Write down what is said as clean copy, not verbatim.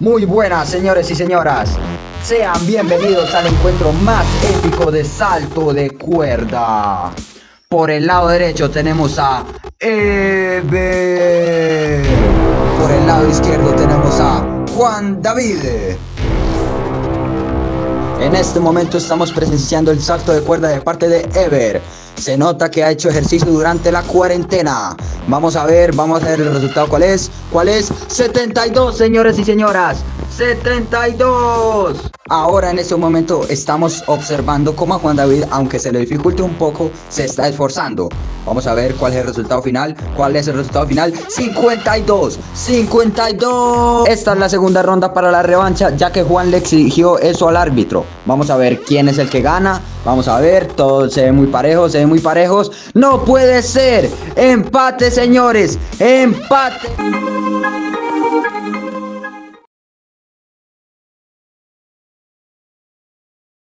Muy buenas, señores y señoras. Sean bienvenidos al encuentro más épico de salto de cuerda. Por el lado derecho tenemos a Ever. Por el lado izquierdo tenemos a Juan David. En este momento estamos presenciando el salto de cuerda de parte de Ever. Se nota que ha hecho ejercicio durante la cuarentena. Vamos a ver el resultado. ¿Cuál es? 72, señores y señoras. 72. Ahora en este momento estamos observando cómo a Juan David, aunque se le dificulte un poco, se está esforzando. Vamos a ver cuál es el resultado final. 52. Esta es la segunda ronda para la revancha, ya que Juan le exigió eso al árbitro. Vamos a ver quién es el que gana. Vamos a ver, todo se ve muy parejo, muy parejos. ¡No puede ser! ¡Empate, señores! ¡Empate!